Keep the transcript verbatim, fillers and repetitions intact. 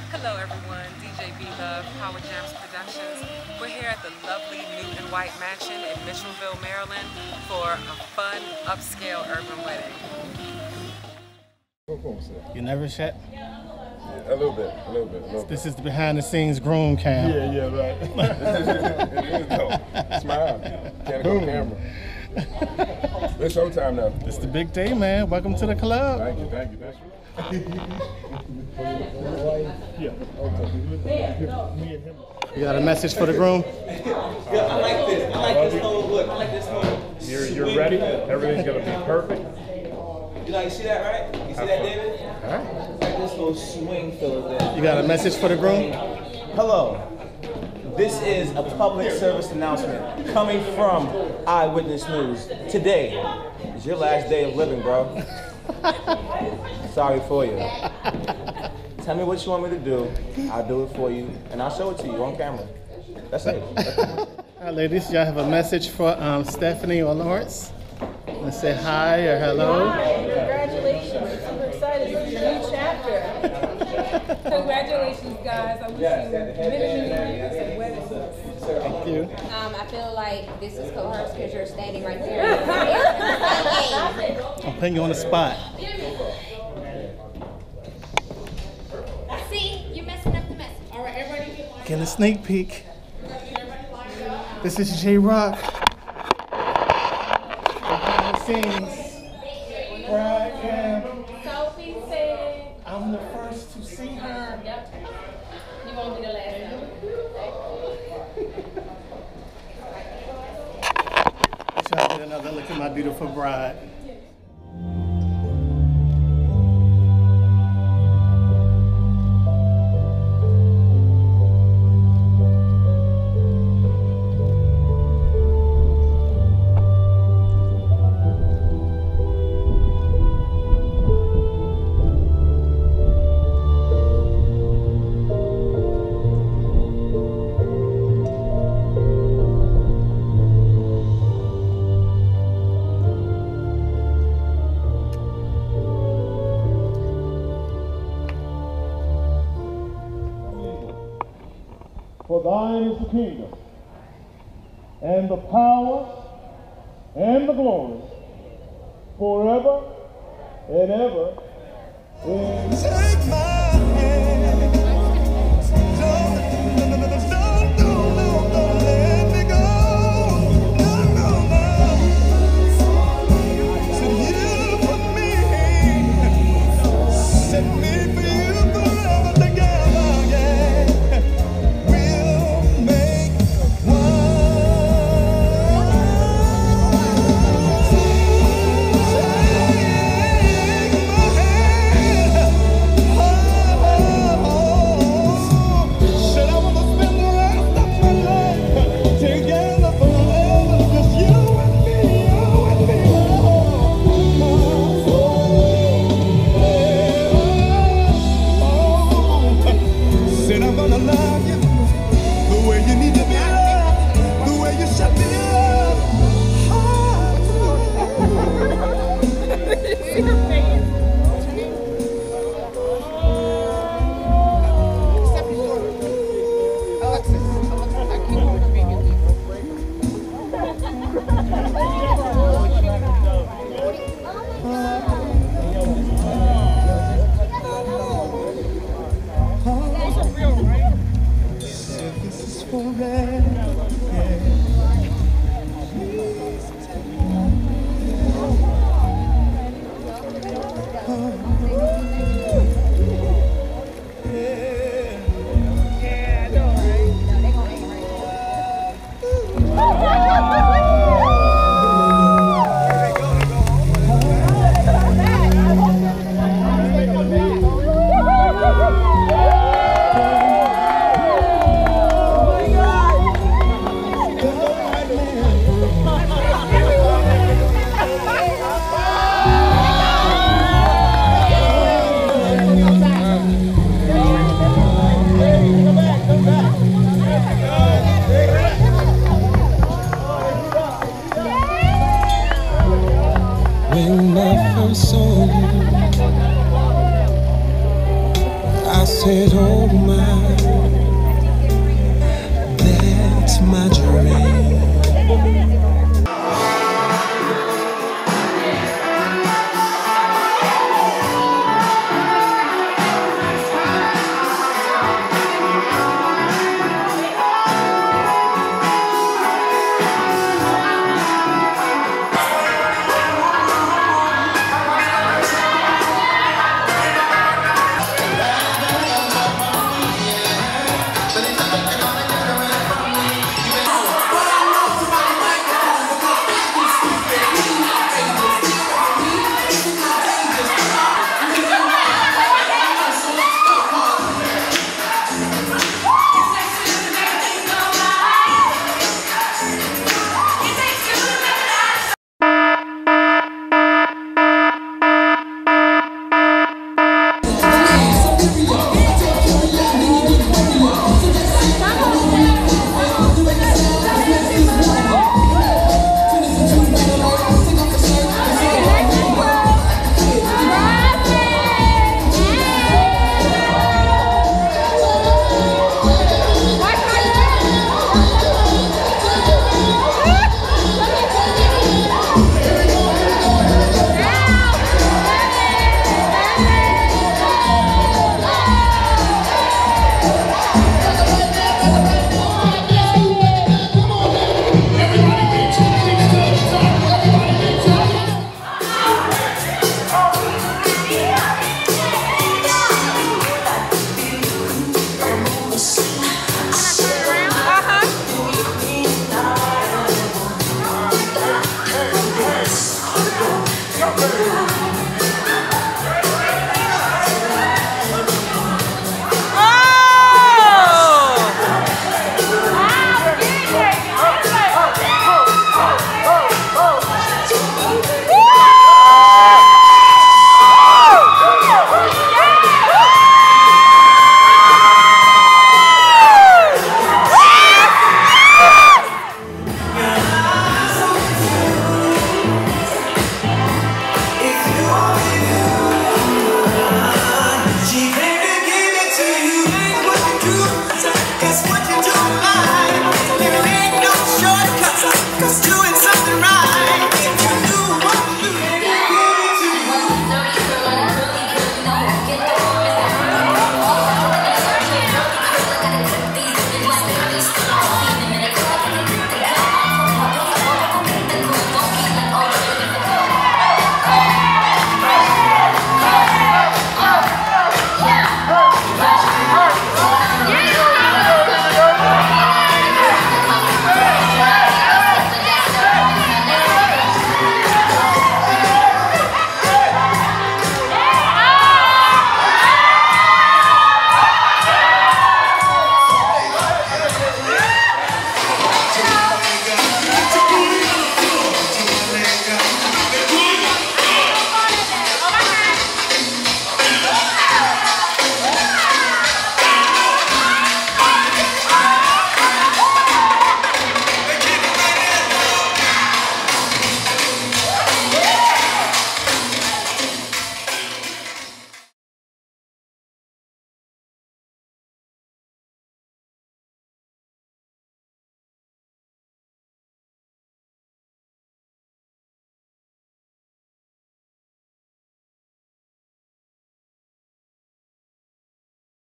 Hello everyone, D J B Love, Power Jams Productions. We're here at the lovely Newton White Mansion in Mitchellville, Maryland for a fun, upscale urban wedding. You nervous yet? Yeah, a little bit, a little bit, a little bit. This is the behind the scenes groom cam. Yeah, yeah, right. It is though. Smile. Can't go camera. It's showtime now. It's the big day, man. Welcome to the club. Thank you, thank you. That's Yeah. You got a message for the groom? Yeah, I like this. I like this whole look. I like this whole. You're, you're ready. Everything's gonna be perfect. You like, you see that, right? You see that, David? All right. Like this little swing filler there. You got a message for the groom? Hello. This is a public service announcement coming from Eyewitness News. Today is your last day of living, bro. Sorry for you. Tell me what you want me to do. I'll do it for you, and I'll show it to you on camera. That's it. All right, ladies, y'all have a message for um, Stephanie or Lawrence? Let's say hi or hello. Hi, congratulations. Super excited. This is a new chapter. Congratulations, guys. I wish you many, many years of wedding. Thank you. Um, I feel like this is coerced because you're standing right there. I'm putting you on the spot. See, you're messing up the message. All right, everybody get one. Getting a sneak peek. This is J Rock. Behind the scenes. Bride cam. Sophie said, I'm the first to see her. yep, you won't be the last one. Let's y'all get another look at my beautiful bride. For thine is the kingdom, and the power, and the glory, forever and ever. Amen. Take my hand. Don't, don't, don't, don't, don't let me go. No, no, no. Said you for me. Set me for you forever together, yeah. We'll make I'm gonna love you the way you need to be loved, the way you should be loved. This is forever. said, oh my, that's my dream. Uh-huh.